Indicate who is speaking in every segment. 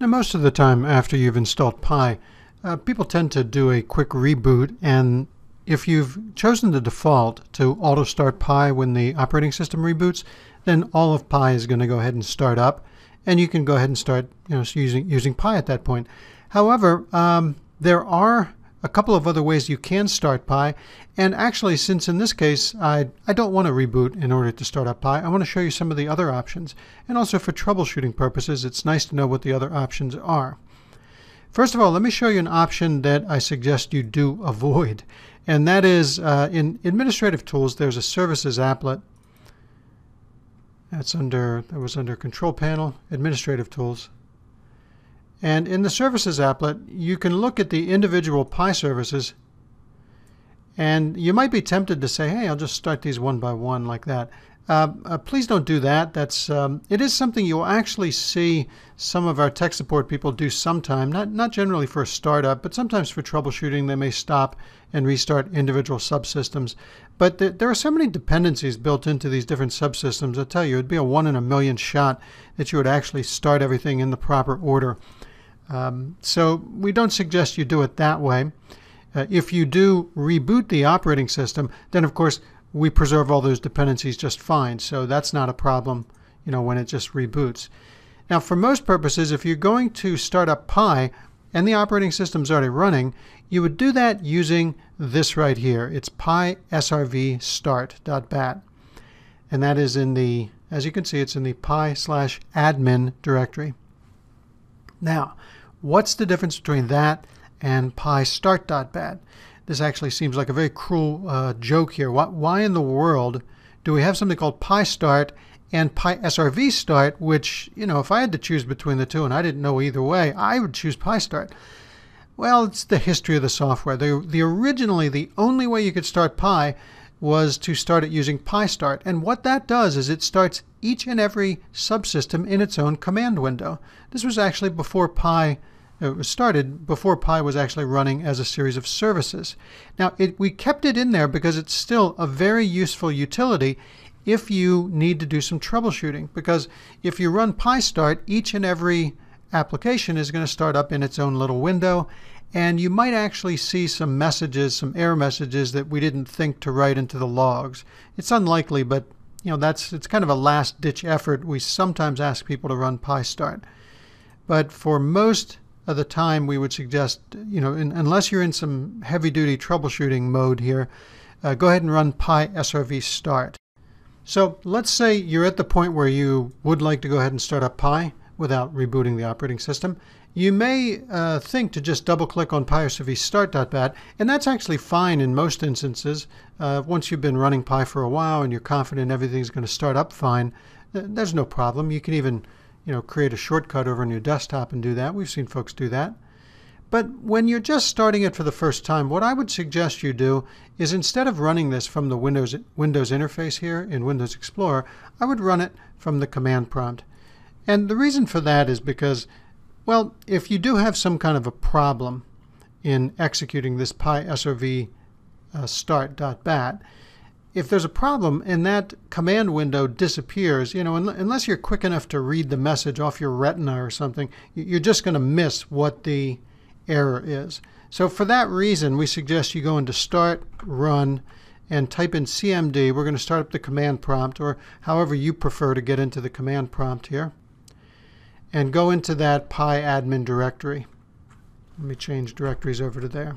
Speaker 1: Now, most of the time after you've installed Pi, people tend to do a quick reboot, and if you've chosen the default to auto start Pi when the operating system reboots, then all of Pi is going to go ahead and start up, and you can go ahead and start using Pi at that point. However, there are a couple of other ways you can start Pi, and actually, since in this case I don't want to reboot in order to start up Pi, I want to show you some of the other options. And also for troubleshooting purposes, it's nice to know what the other options are. First of all, let me show you an option that I suggest you do avoid, and that is in Administrative Tools there's a Services applet. That was under Control Panel, Administrative Tools. And in the Services applet, you can look at the individual Pi services, and you might be tempted to say, hey, I'll just start these one by one like that. Please don't do that. It is something you'll actually see some of our tech support people do sometime, not generally for a startup, but sometimes for troubleshooting. They may stop and restart individual subsystems. But there are so many dependencies built into these different subsystems. I tell you, it'd be a 1 in a million shot that you would actually start everything in the proper order. So we don't suggest you do it that way. If you do reboot the operating system, then of course we preserve all those dependencies just fine. So that's not a problem, when it just reboots. Now, for most purposes, if you're going to start up Pi and the operating system's already running, you would do that using this right here. It's pisrvstart.bat. And that is in the, as you can see, it's in the pi/admin directory. Now, what's the difference between that and pisrvstart.bat? This actually seems like a very cruel joke here. Why in the world do we have something called pisstart and pisrvstart, which, if I had to choose between the two and I didn't know either way, I would choose pisstart. Well, it's the history of the software. Originally, the only way you could start Pi was to start it using pisstart. And what that does is it starts each and every subsystem in its own command window. This was actually before Pi before Pi was actually running as a series of services. Now, we kept it in there because it's still a very useful utility if you need to do some troubleshooting. Because if you run pisstart, each and every application is going to start up in its own little window, and you might actually see some messages, some error messages that we didn't think to write into the logs. It's unlikely, but it's kind of a last-ditch effort. We sometimes ask people to run pisstart. But for most of the time, we would suggest, unless you're in some heavy-duty troubleshooting mode here, go ahead and run pisrvstart. So let's say you're at the point where you would like to go ahead and start up Pi without rebooting the operating system. You may think to just double-click on pisrvstart.bat, and that's actually fine in most instances. Once you've been running Pi for a while and you're confident everything's going to start up fine, there's no problem. You can even create a shortcut over on your desktop and do that. We've seen folks do that. But when you're just starting it for the first time, what I would suggest you do is, instead of running this from the Windows interface here in Windows Explorer, I would run it from the command prompt. And the reason for that is because, well, if you do have some kind of a problem in executing this pisrvstart.bat, if there's a problem and that command window disappears, unless you're quick enough to read the message off your retina or something, you're just going to miss what the error is. So for that reason, we suggest you go into Start, Run, and type in CMD. We're going to start up the command prompt, or however you prefer to get into the command prompt here, and go into that pi/admin directory. Let me change directories over to there.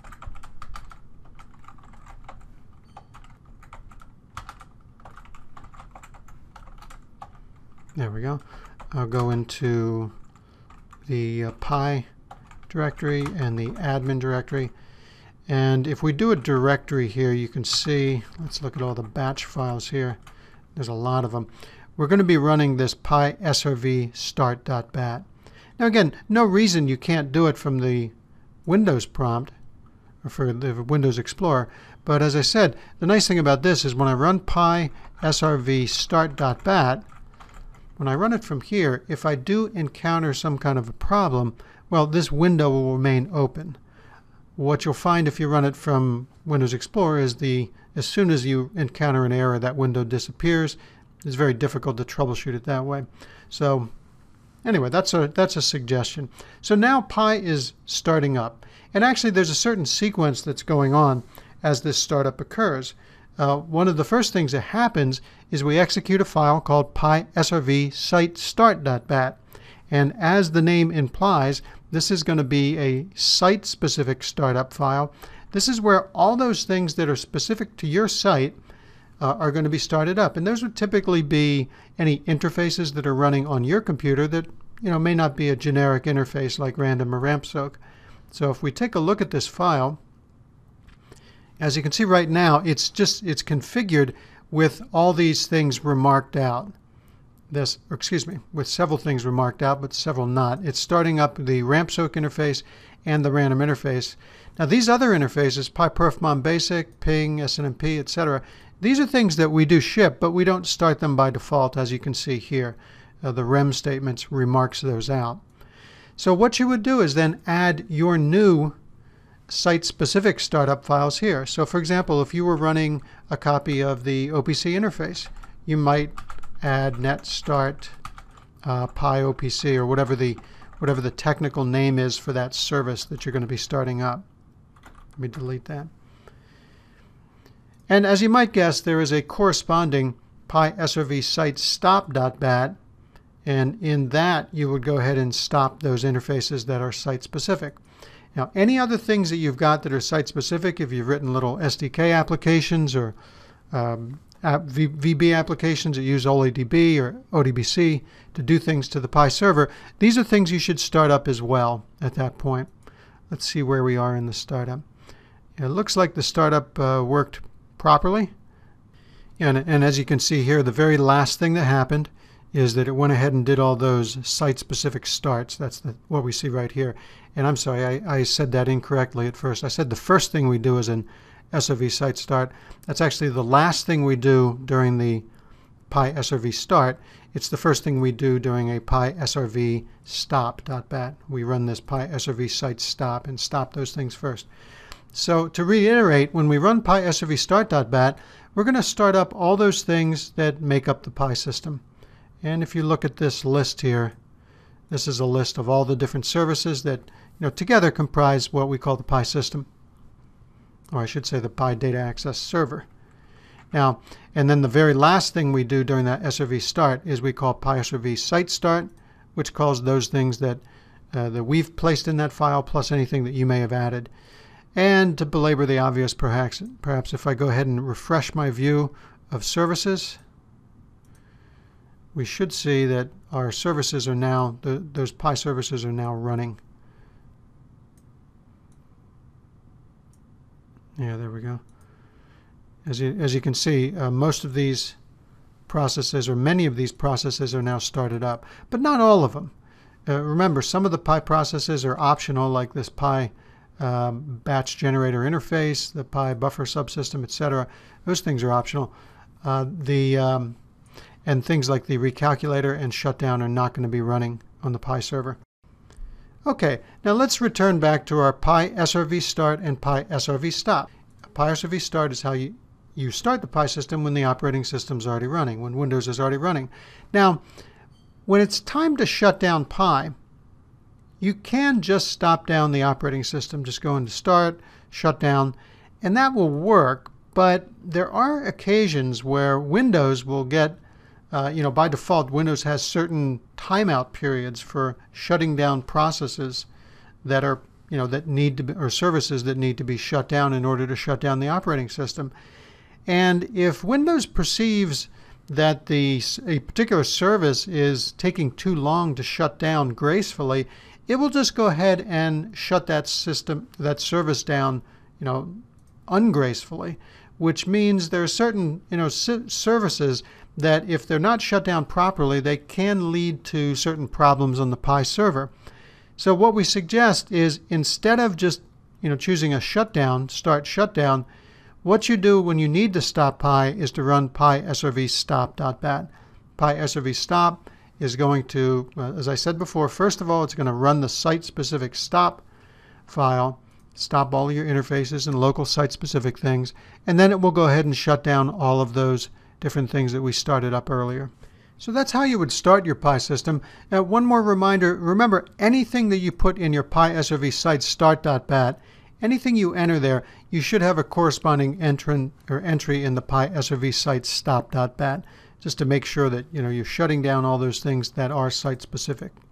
Speaker 1: There we go. I'll go into the Pi directory and the admin directory. And if we do a directory here, you can see, let's look at all the batch files here. There's a lot of them. We're going to be running this pisrvstart.bat. Now again, no reason you can't do it from the Windows prompt or for the Windows Explorer. But as I said, the nice thing about this is when I run pisrvstart.bat, when I run it from here, if I do encounter some kind of a problem, well, this window will remain open. What you'll find if you run it from Windows Explorer is as soon as you encounter an error, that window disappears. It's very difficult to troubleshoot it that way. So anyway, that's a suggestion. So now Pi is starting up. And actually there's a certain sequence that's going on as this startup occurs. One of the first things that happens is we execute a file called pisrvstart.bat. And as the name implies, this is going to be a site-specific startup file. This is where all those things that are specific to your site are going to be started up. And those would typically be any interfaces that are running on your computer that may not be a generic interface like random or rampsoak. So if we take a look at this file, as you can see right now, it's configured with all these things remarked out. With several things remarked out, but several not. It's starting up the rampsoak interface and the random interface. Now these other interfaces, PyPerfMon Basic, Ping, SNMP, etc., these are things that we do ship, but we don't start them by default, as you can see here. The rem statements remarks those out. So what you would do is then add your new site-specific startup files here. So for example, if you were running a copy of the OPC interface, you might add net start PyOPC, or whatever the technical name is for that service that you're going to be starting up. Let me delete that. And as you might guess, there is a corresponding pisrvstart.bat, and in that you would go ahead and stop those interfaces that are site-specific. Now, any other things that you've got that are site-specific, if you've written little SDK applications or VB applications that use OLEDB or ODBC to do things to the Pi server, these are things you should start up as well at that point. Let's see where we are in the startup. It looks like the startup worked properly. And as you can see here, the very last thing that happened is that it went ahead and did all those site-specific starts. That's what we see right here. And I'm sorry, I said that incorrectly at first. I said the first thing we do is an SRV site start. That's actually the last thing we do during the pisrv start. It's the first thing we do during a pisrvstop.bat. We run this pisrv site stop and stop those things first. So to reiterate, when we run pisrvstart.bat, we're going to start up all those things that make up the Pi system. And if you look at this list here, this is a list of all the different services that together comprise what we call the Pi system. Or I should say the Pi Data Access Server. Now, and then the very last thing we do during that SRV start is we call pisrv site start, which calls those things that we've placed in that file plus anything that you may have added. And to belabor the obvious, perhaps if I go ahead and refresh my view of services, we should see that our services are now, those Pi services are now running. Yeah, there we go. As you can see, most of these processes, or many of these processes, are now started up, but not all of them. Remember, some of the Pi processes are optional, like this Pi batch generator interface, the Pi buffer subsystem, etc. Those things are optional. And things like the recalculator and shutdown are not going to be running on the Pi server. Okay, now let's return back to our pisrv start and pisrv stop. Pisrv start is how you start the Pi system when the operating system is already running, when Windows is already running. Now, when it's time to shut down Pi, you can just stop down the operating system, just go into Start, Shut Down, and that will work. But there are occasions where Windows will get by default, Windows has certain timeout periods for shutting down processes that are, that need to be, or services that need to be shut down in order to shut down the operating system. And if Windows perceives that a particular service is taking too long to shut down gracefully, it will just go ahead and shut that service down, ungracefully, which means there are certain, services that if they're not shut down properly, they can lead to certain problems on the Pi server. So what we suggest is, instead of just choosing a shutdown, start shutdown, what you do when you need to stop Pi is to run pisrvstop.bat. Pisrvstop is going to, as I said before, first of all, it's going to run the site-specific stop file, stop all your interfaces and local site-specific things, and then it will go ahead and shut down all of those different things that we started up earlier. So that's how you would start your Pi system. One more reminder, remember anything that you put in your pisrvstart.bat, anything you enter there, you should have a corresponding entry in the pisrvsite stop.bat, just to make sure that you're shutting down all those things that are site specific.